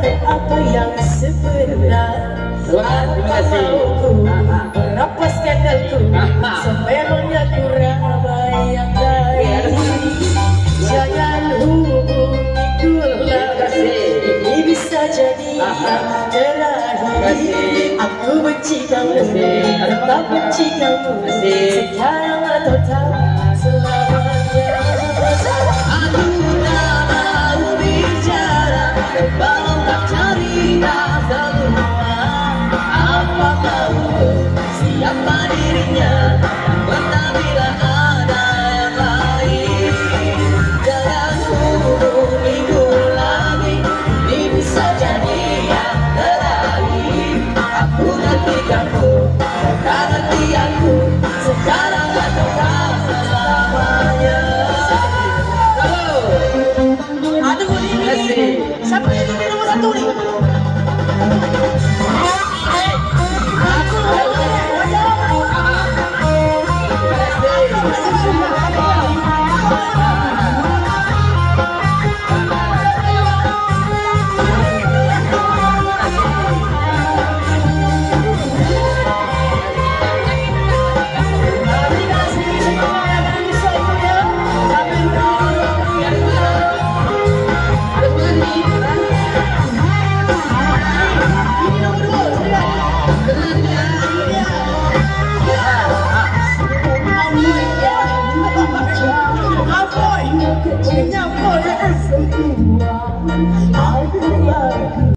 apa yang sebenar. Terima kasih. Berapa skandalku, sebenarnya ku ramai-ramai. Jangan hubungiku lagi, ini bisa jadi yang terakhir. Aku benci kamu, tetap benci kamu, sekarang atau tak selamanya. Aku tak mau bicara, belum tak cerita semua. Apa tahu siapa dirinya, entah bila ada yang lain. Jangan hubungiku lagi, ini bisa jadi yang terakhir. Aku nanti kamu, kau nanti aku, sekarang atau tak selamanya. Ada bunyi. Siapa yang itu nomor satu nih? Kenapa